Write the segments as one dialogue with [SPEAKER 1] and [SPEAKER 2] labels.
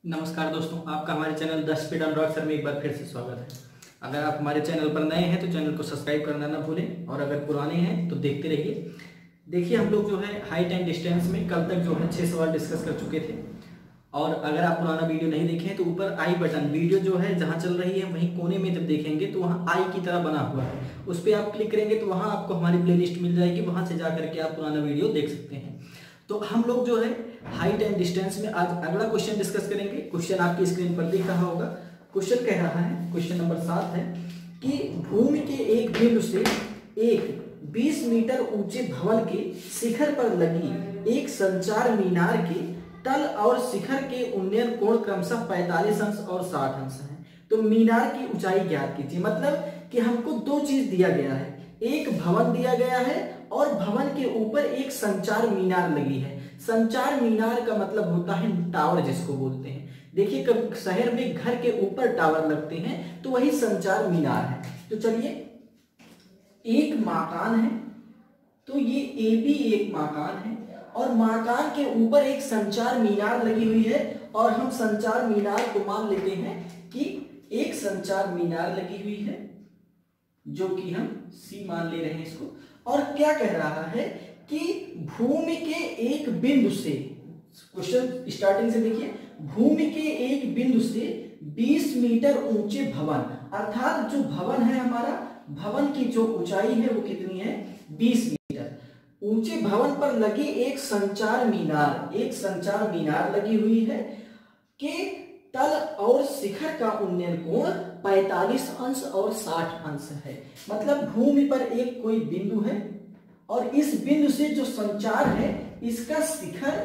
[SPEAKER 1] नमस्कार दोस्तों, आपका हमारे channel 10 speed on rock sir में एक बार फिर से स्वागत है। अगर आप हमारे चैनल पर नए हैं तो चैनल को सब्सक्राइब करना ना भूलें, और अगर पुराने हैं तो देखते रहिए। देखिए, हम लोग जो है हाइट एंड डिस्टेंस में कल तक जो है 6 सवाल डिस्कस कर चुके थे। और अगर आप पुराना वीडियो नहीं देखे हैं तो ऊपर आई बटन, वीडियो जो है जहाँ चल रही है वहीं कोने में जब देखेंगे तो वहाँ आई की तरह बना हुआ है, उस पर आप क्लिक करेंगे तो वहाँ आपको हमारी प्लेलिस्ट मिल जाएगी, वहाँ से जा करके आप पुराना वीडियो देख सकते हैं। तो हम लोग जो है हाइट एंड डिस्टेंस में आज अगला क्वेश्चन डिस्कस करेंगे। क्वेश्चन आपकी स्क्रीन पर दिख रहा होगा। क्वेश्चन कह रहा है, क्वेश्चन नंबर 7 है कि भूमि के एक बिंदु से एक 20 मीटर ऊंचे भवन के शिखर पर लगी एक संचार मीनार के तल और शिखर के उन्नयन कोण क्रमशः 45 अंश और 60 अंश है। तो मीनार की ऊंचाई ज्ञात कीजिए। मतलब कि हमको दो चीज दिया गया है, एक भवन दिया गया है और भवन के ऊपर एक संचार मीनार लगी है। संचार मीनार का मतलब होता है टावर, जिसको बोलते हैं। देखिए, कभी शहर में घर के ऊपर टावर लगते हैं तो वही संचार मीनार है। तो चलिए, एक मकान है, तो ये ए बी एक मकान है और मकान के ऊपर एक संचार मीनार लगी हुई है। और हम संचार मीनार को मान लेते हैं कि एक संचार मीनार लगी हुई है, जो कि हम सी मान ले रहे हैं इसको। और क्या कह रहा है कि भूमि के एक बिंदु से, क्वेश्चन स्टार्टिंग से देखिए, भूमि के एक बिंदु से 20 मीटर ऊंचे भवन, अर्थात जो भवन है हमारा, भवन की जो ऊंचाई है वो कितनी है, 20 मीटर ऊंचे भवन पर लगी एक संचार मीनार, एक संचार मीनार लगी हुई है कि तल और शिखर का उन्नयन कोण 45 अंश और 60 अंश है। मतलब भूमि पर एक कोई बिंदु है और इस बिंदु से जो संचार है, इसका शिखर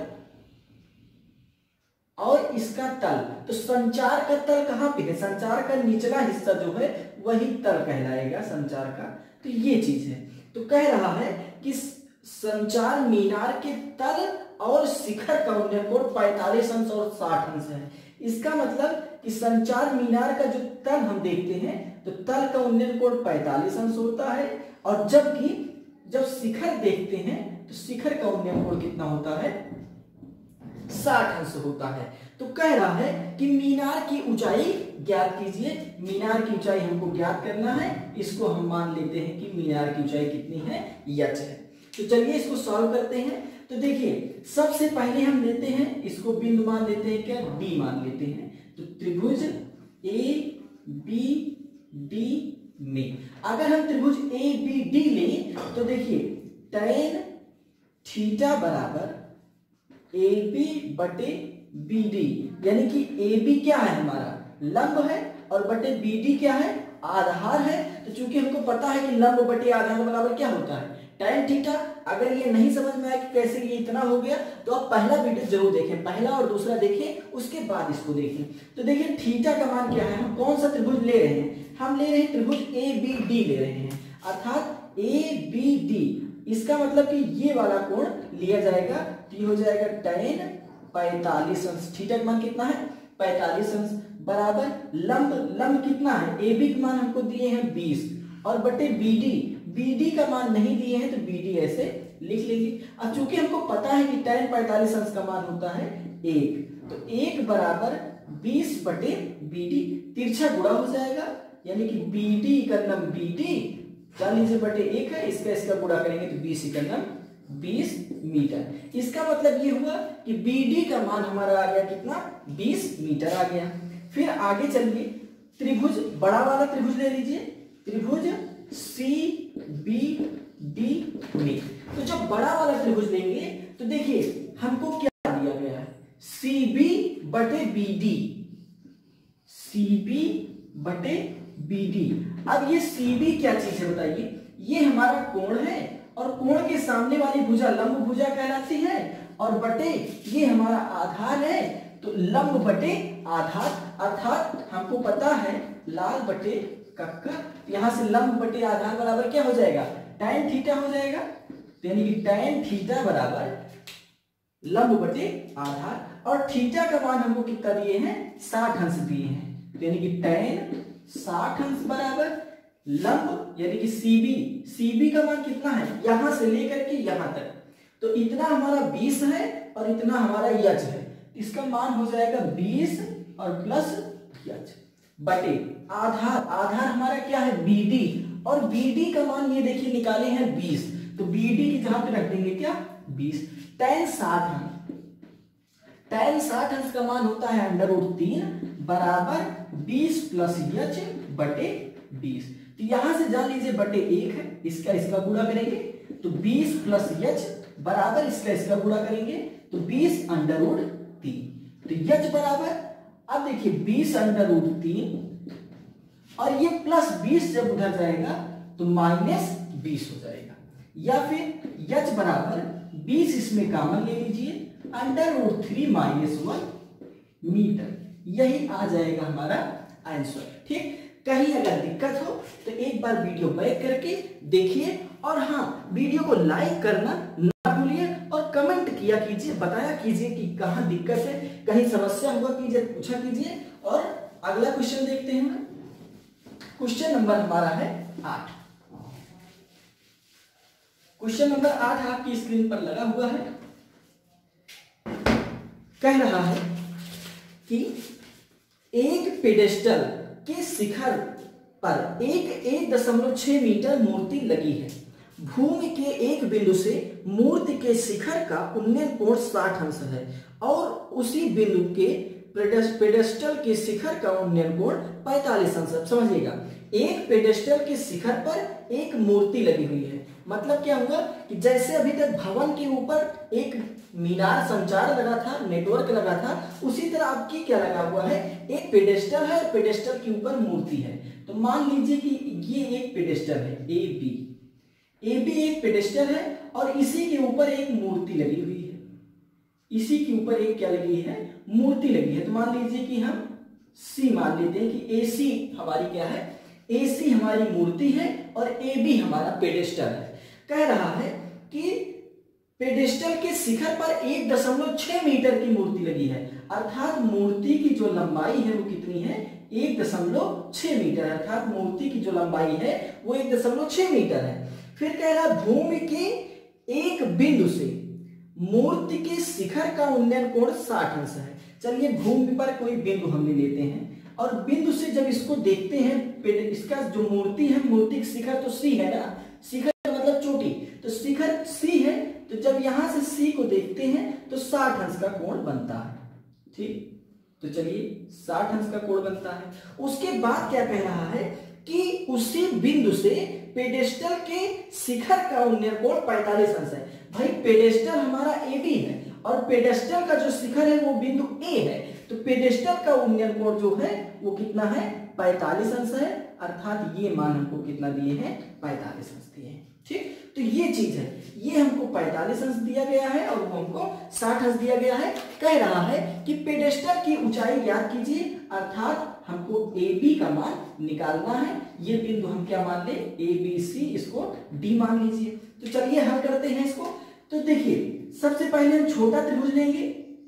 [SPEAKER 1] और इसका तल, तो संचार का तल कहां पे है, संचार का निचला हिस्सा जो है वही तल कहलाएगा संचार का। तो ये चीज है। तो कह रहा है कि संचार मीनार के तल और शिखर का उन्नयन कोण 45 अंश और 60 अंश है। इसका मतलब कि संचार मीनार का जो तल हम देखते हैं तो तल का उन्नयन कोण 45 अंश होता है, और जबकि जब शिखर देखते हैं तो शिखर का उन्नयन कोण कितना होता है, 60 अंश होता है। तो कह रहा है कि मीनार की ऊंचाई ज्ञात कीजिए। मीनार की ऊंचाई हमको ज्ञात करना है, इसको हम मान लेते हैं कि मीनार की ऊंचाई कितनी है, h है। तो चलिए इसको सॉल्व करते हैं। तो देखिए, सबसे पहले हम लेते हैं इसको बिंदु मान लेते हैं, क्या डी मान लेते हैं। तो त्रिभुज ए बी डी में अगर हम त्रिभुज ए बी डी लें तो देखिए tan थीटा बराबर ए बी बटे बी डी, यानी कि ए बी क्या है हमारा, लंब है, और बटे बी डी क्या है, आधार है। तो चूंकि हमको पता है कि लंब बटे आधार बराबर क्या होता है, tan थीटा। अगर ये नहीं समझ में आया कि कैसे ये इतना हो गया तो आप पहला वीडियो जरूर देखें, पहला और दूसरा देखें, उसके बाद इसको देखें। तो देखिए थीटा का मान क्या है, हम कौन सा त्रिभुज ले रहे हैं, हम ले रहे हैं त्रिभुज ए बी डी ले रहे हैं, अर्थात ए बी डी। इसका मतलब कि ये वाला कोण लिया जाएगा, तो ये हो जाएगा tan 45 अंश। थीटा का मान कितना है, 45 अंश, बराबर लंब कितना है, ए बी का मान हमको दिए हैं 20 और बटे बी डी का मान नहीं दिए हैं, तो बी डी ऐसे लिख लीजिए। अब चूंकि हमको पता है कि tan 45 अंश का मान होता है 1, तो 1 बराबर 20 बटे बी डी, तिरछा गुणा हो जाएगा, यानी कि बी डी का नम बी डी, जान लीजिए बटे 1 है, इसका गुणा करेंगे तो 20 का नम 20 मीटर। इसका मतलब ये हुआ कि बी डी का मान हमारा आ गया कितना, 20 मीटर आ गया। फिर आगे चलिए, त्रिभुज बड़ा वाला त्रिभुज ले लीजिए, त्रिभुज सी बी डी में। तो जब बड़ा वाला त्रिभुज लेंगे तो देखिए हमको क्या दिया गया है, सी बी बटे बी डी, सी बी बटे बी डी। अब ये सी बी क्या चीज है बताइए, ये हमारा कोण है और कोण के सामने वाली भुजा लंब भुजा कहलाती है, और बटे ये हमारा आधार है, तो लंब बटे आधार, अर्थात हमको पता है लाल बटे कक्का, यहां से लंब बटे आधार बराबर क्या हो जाएगा, tan थीटा हो जाएगा। यानी कि tan थीटा बराबर लंब बटे आधार, और थीटा का मान हमको कितना दिए हैं, 60 अंश दिए हैं, यानी कि tan 60 अंश बराबर लंब, यानी कि सीबी का मान कितना है, यहां से लेकर के यहां तक, तो इतना हमारा 20 है और इतना हमारा h है। इसका मान हो जाएगा 20 और प्लस यच बटे आधार। आधार हमारा क्या है BD, और BD का मान ये देखिए निकाले हैं 20, तो BD की जहां पे रख देंगे क्या 20। tan 60 अंश का मान होता है √3 बराबर 20 प्लस यच बटे 20। तो यहां से जान लीजिए बटे 1 है, इसका गुणा करेंगे तो 20 प्लस यच बराबर इसका गुणा करेंगे तो 20 √3। तो यच बराबर, अब देखिए 20 √3 और ये प्लस 20 जब उधर जाएगा तो -20 हो जाएगा, या फिर यच बराबर 20 इसमें कॉमन ले लीजिए √3 -1 मीटर, यही आ जाएगा हमारा आंसर। ठीक, कहीं अगर दिक्कत हो तो एक बार वीडियो बैक करके देखिए, और हाँ वीडियो को लाइक करना ना भूलिए और कमेंट किया कीजिए, बताया कीजिए कि कहाँ दिक्कत है, कहीं समस्या हुआ कीजिए, पूछा कीजिए। और अगला क्वेश्चन देखते हैं। क्वेश्चन नंबर हमारा है 8। क्वेश्चन नंबर 8 आपकी स्क्रीन पर लगा हुआ है। कह रहा है कि एक पेडेस्टल के शिखर पर 1.6 मीटर मूर्ति लगी है। भूमि के एक बिंदु से मूर्ति के शिखर का उन्नयन कोण 60 अंश है और उसी बिंदु के पेडेस्टल के शिखर का उन्नयन कोण 45 अंश है। समझिएगा, एक पेडेस्टल के शिखर पर एक मूर्ति लगी हुई है, मतलब क्या हुआ कि जैसे अभी तक भवन के ऊपर एक मीनार संचार लगा था, नेटवर्क लगा था, उसी तरह आपकी क्या लगा हुआ है, एक पेडेस्टल है और पेडेस्टल के ऊपर मूर्ति है। तो मान लीजिए कि ये एक पेडेस्टल है AB एक पेडेस्टल है और इसी के ऊपर एक मूर्ति लगी हुई है, इसी के ऊपर एक क्या लगी है, मूर्ति लगी है। तो मान लीजिए कि हम C मान लेते हैं कि AC हमारी क्या है, AC हमारी मूर्ति है और AB हमारा पेडेस्टल है। कह रहा है कि पेडेस्टल के शिखर पर 1.6 मीटर की मूर्ति लगी है, अर्थात मूर्ति की जो लंबाई है वो कितनी है, 1.6 मीटर, अर्थात मूर्ति की जो लंबाई है वो 1.6 मीटर है। फिर कह रहा भूमि के एक बिंदु से मूर्ति के शिखर का उन्नयन कोण 60 अंश है। चलिए भूमि पर कोई बिंदु हम ले लेते हैं और बिंदु से जब इसको देखते हैं, इसका जो मूर्ति है, मूर्ति का शिखर तो C है ना, शिखर मतलब चोटी, तो शिखर C है, तो जब यहां से C को देखते हैं तो 60 अंश का कोण बनता है। ठीक, तो चलिए 60 अंश का कोण बनता है। उसके बाद क्या कह रहा है कि उसी बिंदु से पेडेस्टल के शिखर का उन्नयन कोण 45 अंश है। भाई पेडेस्टल हमारा AB है और पेडेस्टल का जो शिखर है वो बिंदु A है, तो पेडेस्टल का उन्नयन कोण जो है वो कितना है, 45 अंश है, अर्थात ये मान हमको कितना दिए हैं, 45 अंश दिए हैं। ठीक, तो ये चीज है, ये हमको 45 अंश दिया गया है और वो हमको 60 अंश दिया गया है। कह रहा है कि पेडेस्टल की ऊंचाई ज्ञात कीजिए, अर्थात हमको AB का मान निकालना है। ये बिंदु हम क्या मान ले, ABC, इसको D मान लीजिए। तो चलिए हल करते हैं इसको। तो देखिए सबसे पहले हम छोटा त्रिभुज लेंगे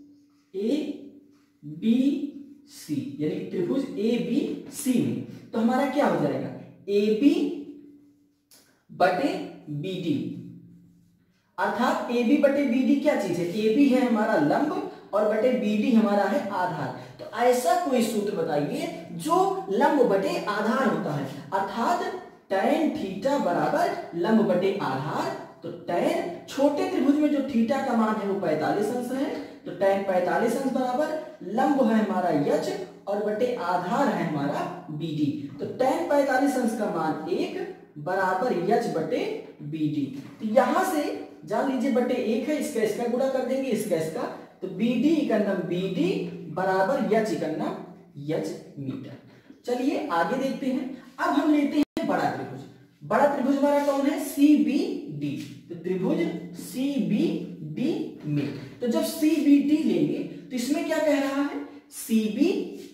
[SPEAKER 1] ABC, यानी त्रिभुज ABC में, तो हमारा क्या हो जाएगा, AB बटे BD, अर्थात AB बटे BD क्या चीज है, AB है हमारा लंब और बटे BD हमारा है आधार। तो ऐसा कोई सूत्र बताइए जो लंब बटे आधार होता है, अर्थात tan थीटा बराबर लंब बटे आधार। तो tan, छोटे त्रिभुज में जो थीटा का मान है वो 45 अंश है, तो tan 45 अंश बराबर लंब है हमारा यच और बटे आधार है हमारा BD। तो tan 45 अंश का मान 1 बराबर यच बटे BD। तो यहां से जान लीजिए बटे 1 है, इसका गुणा कर देंगे, इसका, तो BD इकन्नम BD बराबर यच इकन्नम यच मीटर। चलिए आगे देखते हैं। अब हम लेते हैं बड़ा त्रिभुज। बड़ा त्रिभुज हमारा कौन है, CBD। तो त्रिभुज CBD में, तो जब CBD लेंगे तो इसमें क्या कह रहा है, CB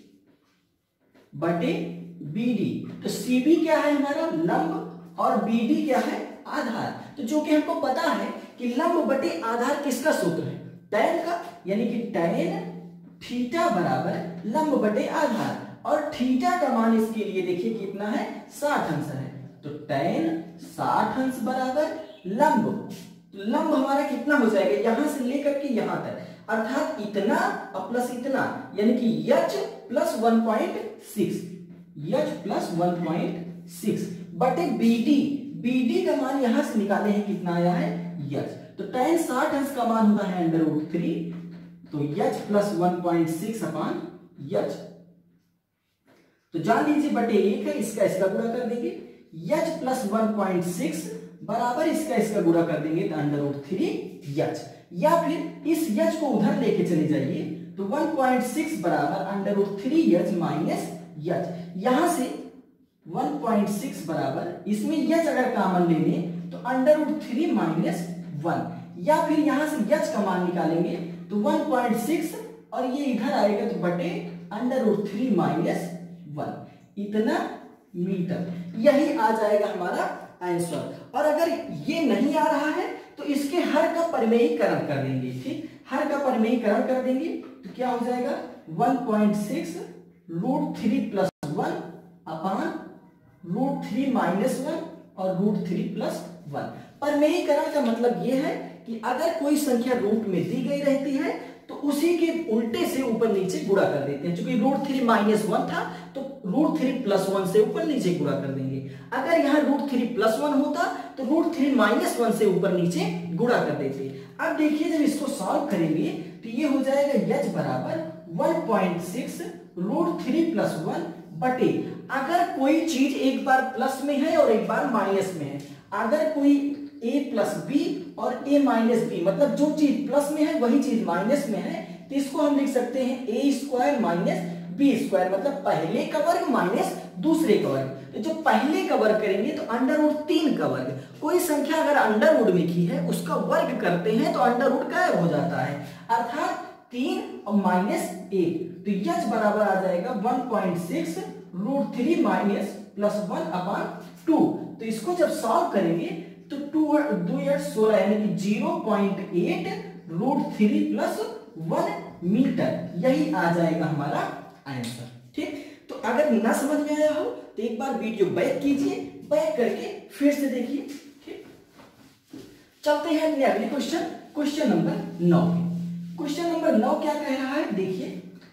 [SPEAKER 1] बटे BD। तो CB क्या है हमारा लंब और BD क्या है आधार। तो जो कि हमको पता है कि लंब बटे आधार किसका सूत्र है, tan का, यानी कि tan थीटा बराबर लंब बटे आधार, और थीटा का मान इसके लिए देखिए कितना है, 60 अंश है। तो tan 60 अंश बराबर लंब तो लंब हमारा कितना हो जाएगा, यहां से लेकर के यहां तक, अर्थात इतना और प्लस इतना, यानी कि h प्लस 1.6, h प्लस 1.6 बटे BD का मान यहां से निकाले हैं, कितना आया है h, तो tan 60 अंश का मान होता है √3, तो h प्लस 1.6 अपान h, तो जान लीजिए बटे 1 है, इसका गुणा कर देंगे, h प्लस 1.6 बराबर इसका गुणा कर देंगे तो √3h, या फिर इस h को उधर लेके चले जाइए तो 1.6 बराबर √3h माइनस h, यहां से 1.6 बराबर इसमें h अगर कॉमन ले लें तो √3 माइनस 1, या फिर यहां से h का मान निकालेंगे तो 1.6 और ये इधर आएगा तो बटे √3 माइनस 1, इतना मीटर, यही आ जाएगा हमारा आंसर। और अगर ये नहीं आ रहा है तो इसके हर का परिमेयीकरण कर देंगे, ठीक, हर का परिमेयीकरण कर देंगे तो क्या हो जाएगा 1.6 √3 प्लस 1 अपान √3 माइनस 1 और √3 प्लस 1। परिमेयीकरण का मतलब यह है कि अगर कोई संख्या रूट में दी गई रहती है तो उसी के उल्टे से ऊपर नीचे गुणा कर देते हैं, क्योंकि √3 माइनस 1 था तो √3 प्लस 1 से ऊपर नीचे गुणा कर देंगे, अगर यहाँ √3 प्लस 1 होता तो √3 माइनस 1 से ऊपर नीचे गुणा कर देते। अब देखिए जब इसको सॉल्व करेंगे तो ये हो जाएगा h बराबर 1.6 √3 प्लस 1 बटे, अगर कोई चीज एक बार प्लस में है और एक बार माइनस में है, अगर कोई a प्लस बी और a माइनस बी, मतलब जो चीज प्लस में है वही चीज माइनस में है, तो इसको हम लिख सकते हैं a square minus B square, मतलब पहले का वर्ग माइनस दूसरे का वर्ग। तो जो पहले का वर्ग करेंगे तो √3 का वर्ग, कोई संख्या अगर अंडर लिखी है उसका वर्ग करते हैं तो अंडर गायब हो जाता है, अर्थात 3 और माइनस 1, तो h बराबर आ जाएगा 1.6 √3 माइनस प्लस 1 अपान 2। तो इसको जब सॉल्व करेंगे तो 2 8 16 यानी कि 0.8 √3 प्लस 1 मीटर, यही आ जाएगा हमारा आंसर, ठीक। तो अगर ना समझ में आया हो तो एक बार वीडियो बैक कीजिए, बैक करके फिर से देखिए, ठीक। चलते हैं अपने अगले क्वेश्चन नंबर 9। क्वेश्चन नंबर 9 क्या कह रहा है, देखिए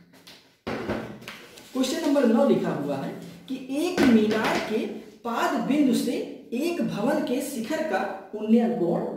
[SPEAKER 1] क्वेश्चन नंबर 9 लिखा हुआ है कि एक मीनार के पाद बिंदु से एक भवन के शिखर का उन्नयन कोण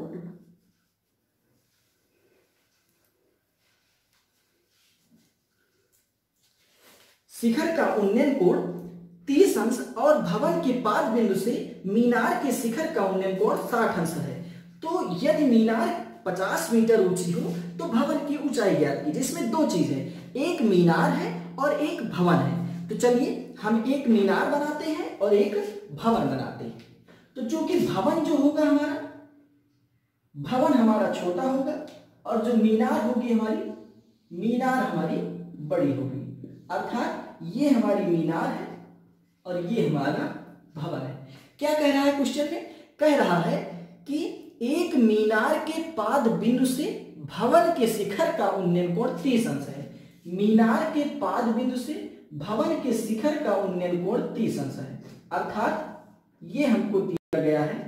[SPEAKER 1] शिखर का उन्नयन कोण 30 अंश और भवन के पाद बिंदु से मीनार के शिखर का उन्नयन कोण 60 अंश है। तो यदि मीनार 50 मीटर ऊंची हो तो भवन की ऊंचाई ज्ञात कीजिए। इसमें दो चीज है, एक मीनार है और एक भवन है। तो चलिए हम एक मीनार बनाते हैं और एक भवन बनाते हैं। तो जो कि भवन जो होगा हमारा, भवन हमारा छोटा होगा और जो मीनार होगी हमारी, मीनार हमारी बड़ी होगी, अर्थात ये हमारी मीनार है और ये हमारा भवन है। क्या कह रहा है क्वेश्चन में, कह रहा है कि एक मीनार के पाद बिंदु से भवन के शिखर का उन्नयन कोण 30 अंश है। मीनार के पाद बिंदु से भवन के शिखर का उन्नयन कोण 30 अंश है, अर्थात ये हमको दिया गया है,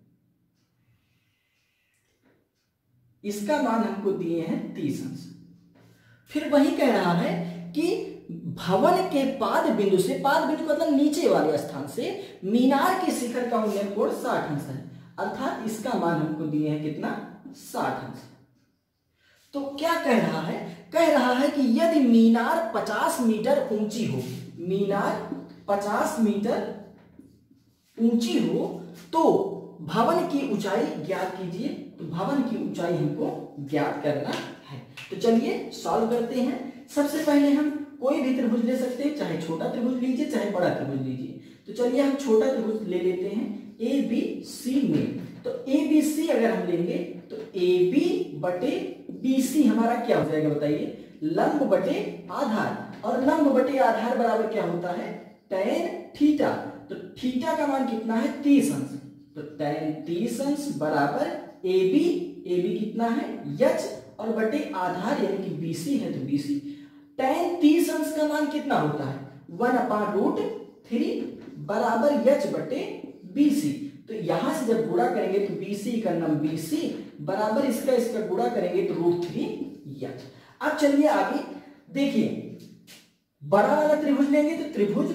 [SPEAKER 1] इसका मान हमको दिए हैं 30 अंश। फिर वही कह रहा है कि भवन के पाद बिंदु से, पाद बिंदु मतलब नीचे वाले स्थान से मीनार के शिखर का उन्नयन कोण 60 अंश है, अर्थात इसका मान हमको दिए हैं कितना, 60 अंश। तो क्या कह रहा है, कह रहा है कि यदि मीनार 50 मीटर ऊंची हो, मीनार 50 मीटर ऊंची हो तो भवन की ऊंचाई ज्ञात कीजिए। तो भवन की ऊंचाई हमको ज्ञात करना है। तो चलिए सॉल्व करते हैं। सबसे पहले हम कोई भी त्रिभुज ले सकते हैं, चाहे छोटा त्रिभुज लीजिए चाहे बड़ा त्रिभुज लीजिए। तो चलिए हम छोटा त्रिभुज ले लेते हैं ABC में। तो ABC अगर हम लेंगे तो AB बटे BC हमारा क्या हो जाएगा बताइए, लंब बटे आधार, और लंब बटे आधार बराबर क्या होता है, tan थीटा। तो थीटा का मान कितना है, 30 अंश। तो tan 30 अंश बराबर AB, AB कितना है h, और बटे आधार यानी कि BC है तो BC। tan 30 अंश का मान कितना होता है, 1/√3 बराबर h बटे BC। तो यहां से जब गुणा करेंगे तो BC का नाम BC बराबर इसका गुणा करेंगे तो √3 अब चलिए आगे देखिए, बड़ा वाला त्रिभुज लेंगे तो त्रिभुज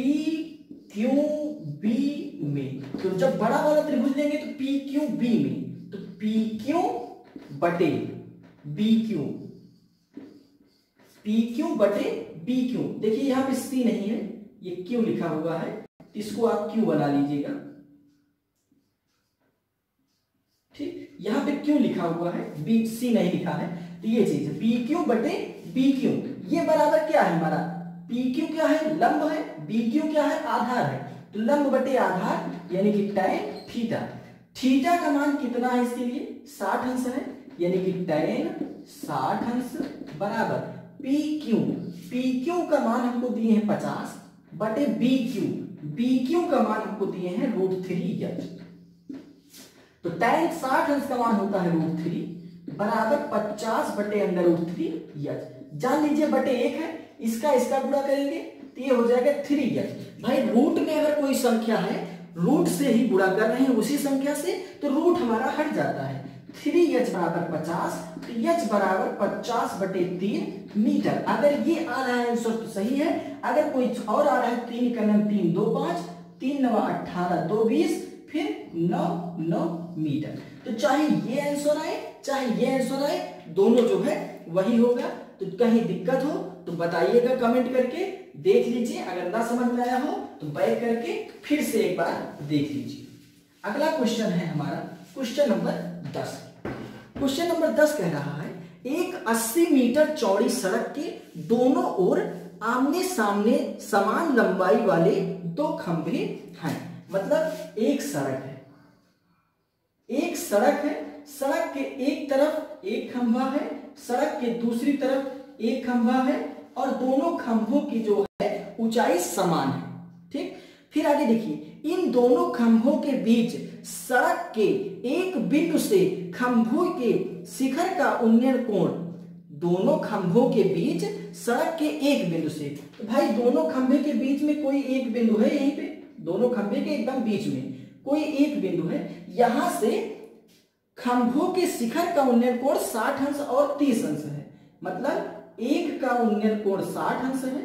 [SPEAKER 1] PQB में, तो जब बड़ा वाला त्रिभुज लेंगे तो PQB में, तो PQ बटे BQ, PQ बटे BQ। देखिए यहां पे C नहीं है, ये Q लिखा हुआ है, इसको आप Q बना लीजिएगा। ठीक, यहां पे Q लिखा हुआ है, C नहीं लिखा है, तो ये चीज है PQ बटे BQ। ये बराबर क्या है हमारा, PQ क्या है, लंब है, BQ क्या है, आधार है। तो लंब बटे आधार यानी कि tan थीटा। थीटा का मान कितना है इसके लिए, 60 अंश है, यानी कि tan 60 अंश बराबर PQ का मान हमको दिए हैं 50 बटे BQ का मान हमको दिए हैं √3। तो tan 60 अंश का मान होता है √3 बराबर 50 बटे अंडर √3। जान लीजिए बटे 1 है, इसका गुणा करेंगे तो ये हो जाएगा 3। भाई रूट में अगर कोई संख्या है, रूट से ही गुणा कर रहे हैं उसी संख्या से, तो रूट हमारा हट जाता है। 3h बराबर 50, तो h बराबर 50 बटे 3 मीटर। अगर ये आ रहा है आंसर तो सही है, अगर कोई और आ रहा है 3 का नाम 3 2 5, 3 9 18 2 20, फिर 9 मीटर। तो चाहे ये आंसर आए चाहे ये आंसर आए, दोनों जो है वही होगा। तो कहीं दिक्कत हो तो बताइएगा कमेंट करके, देख लीजिए, अगर ना समझ में आया हो तो बैक करके फिर से एक बार देख लीजिए। अगला क्वेश्चन है हमारा क्वेश्चन नंबर 10। क्वेश्चन नंबर 10 कह रहा है, एक 80 मीटर चौड़ी सड़क के दोनों ओर आमने सामने समान लंबाई वाले 2 खंभे हैं। मतलब एक सड़क है, सड़क के एक तरफ एक खंभा है, सड़क के दूसरी तरफ एक खंभा है, और दोनों खंभों की जो है ऊंचाई समान है। ठीक, फिर आगे देखिए, इन दोनों खंभों के बीच सड़क के एक बिंदु से खंभों के शिखर का उन्नयन कोण, दोनों खंभों के बीच सड़क के एक बिंदु से, तो भाई दोनों खंभे के बीच में कोई एक बिंदु है, यहीं पे दोनों खंभे के एकदम बीच में कोई एक बिंदु है, यहां से खंभों के शिखर का उन्नयन कोण 60 अंश और 30 अंश है। मतलब एक का उन्नयन कोण 60 अंश है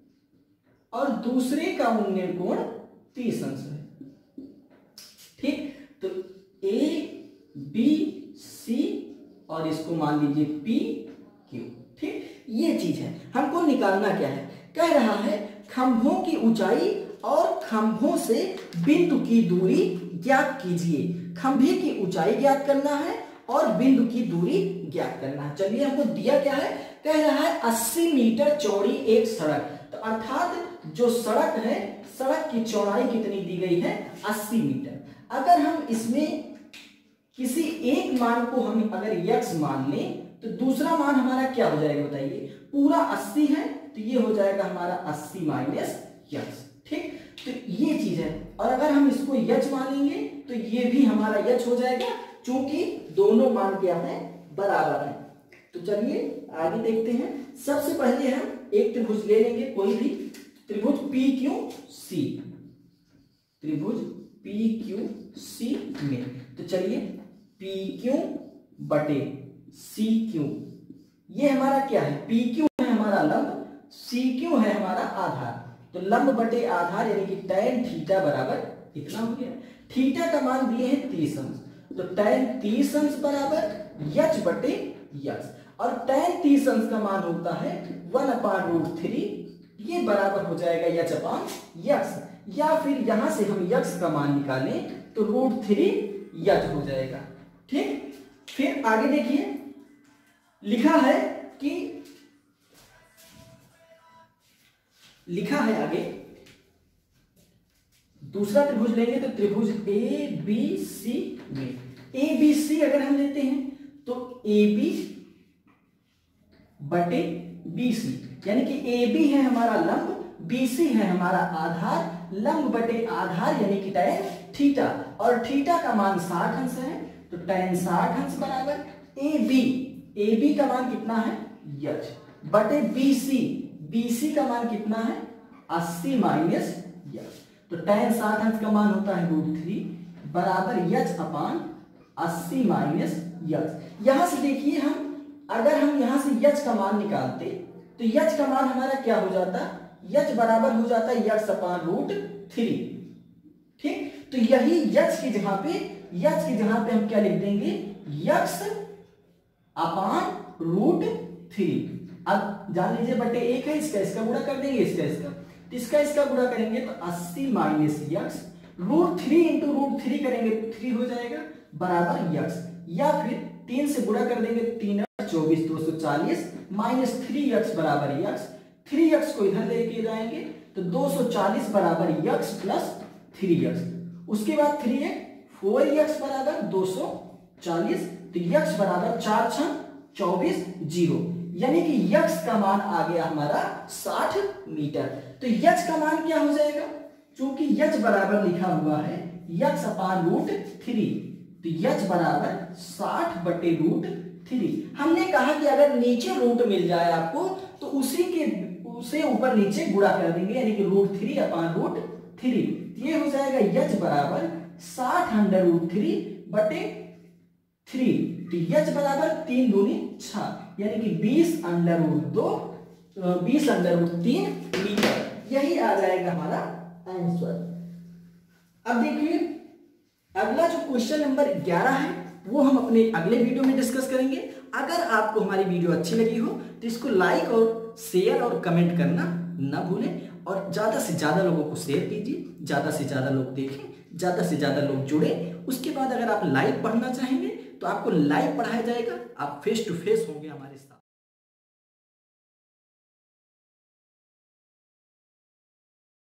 [SPEAKER 1] और दूसरे का उन्नयन कोण 30 अंश है। ठीक, तो A B C और इसको मान लीजिए P Q। ठीक, ये चीज है, हमको निकालना क्या है, कह रहा है खंभों की ऊंचाई और खंभों से बिंदु की दूरी ज्ञात कीजिए। खंभे की ऊंचाई ज्ञात करना है और बिंदु की दूरी ज्ञात करना है। चलिए, हमको दिया क्या है, कह रहा है 80 मीटर चौड़ी एक सड़क, तो अर्थात जो सड़क है, सड़क की चौड़ाई कितनी दी गई है, 80 मीटर। अगर हम इसमें किसी एक मान को हम अगर x मान लें तो दूसरा मान हमारा क्या हो जाएगा बताइए, पूरा 80 है तो ये हो जाएगा हमारा 80 माइनस x। ठीक, तो ये चीज है, और अगर हम इसको h मानेंगे तो ये भी हमारा h हो जाएगा, क्योंकि दोनों मान क्या है, बराबर है। तो चलिए आगे देखते हैं। सबसे पहले हम एक त्रिभुज ले लेंगे, कोई भी त्रिभुज PQC, त्रिभुज PQC में, तो चलिए PQ बटे CQ, ये हमारा क्या है, PQ है हमारा लंब, CQ है हमारा आधार। तो लंब बटे आधार यानी कि tan थीटा बराबर इतना हो गया। थीटा का मान दिए हैं 30 अंश, तो tan 30 अंश बराबर h बटे x, और tan 30 अंश का मान होता है 1/√3, ये बराबर हो जाएगा h अपान x, या फिर यहां से हम x का मान निकालें तो √3 हो जाएगा। ठीक, फिर आगे देखिए, लिखा है आगे दूसरा त्रिभुज लेंगे तो त्रिभुज ABC में, ABC अगर हम लेते हैं तो AB बटे BC, यानी कि AB है हमारा लंब, BC है हमारा आधार, लंब बटे आधार यानी कि tan थीटा, और थीटा का मान 60 अंश है, तो tan 60 अंश बराबर AB का मान कितना है, h बटे BC का मान कितना है, 80 माइनस h, तो tan 60 अंश का मान होता है √3 बराबर h अपान 80 माइनस यक्स। यहां से देखिए, हम अगर हम यहां से यच का मान निकालते तो यच का मान हमारा क्या हो जाता, यच बराबर हो जाता है यक्स अपान रूट 3। ठीक, तो यही यच की जगह पे हम क्या लिख देंगे, यक्स अपान रूट 3। अब जान लीजिए बटे 1 है, इसका गुणा कर देंगे, इसका गुणा करेंगे तो 80 माइनस यक्स रूट 3 इंटू रूट 3 करेंगे तो 3 हो जाएगा बराबर यक्स, या फिर 3 से गुणा कर देंगे, 3 और 24 240 माइनस 3x बराबर यक्स, 3x को इधर लेके जाएंगे तो 240 बराबर यक्स प्लस 3x, उसके बाद 3x 4x बराबर 240, तो यक्स बराबर 4 6 24 0, यानी कि यक्स का मान आ गया हमारा 60 मीटर। तो यच का मान क्या हो जाएगा, चूंकि यच बराबर लिखा हुआ है यक्स अपान रूट 3, तो यच बराबर 60 बटे रूट 3। हमने कहा कि अगर नीचे रूट मिल जाए आपको तो उसे ऊपर नीचे गुणा कर देंगे, यानी कि रूट 3 अपान रूट 3। ये हो जाएगा यच बराबर 60 अंडर रूट 3 बटे 3, तो यच बराबर 3 दूनी 6, यानी कि 20 under root 2 20 under root 3 metre. यही आ जाएगा हमारा आंसर। अब देखिए अगला जो क्वेश्चन नंबर 11 है वो हम अपने अगले वीडियो में डिस्कस करेंगे। अगर आपको हमारी वीडियो अच्छी लगी हो तो इसको लाइक और शेयर और कमेंट करना ना भूलें, और ज्यादा से ज्यादा लोगों को शेयर कीजिए, ज्यादा से ज्यादा लोग देखें, ज्यादा से ज्यादा लोग जुड़े। उसके बाद अगर आप लाइव पढ़ना चाहेंगे तो आपको लाइव पढ़ाया जाएगा, आप फेस टू फेस होंगे हमारे साथ।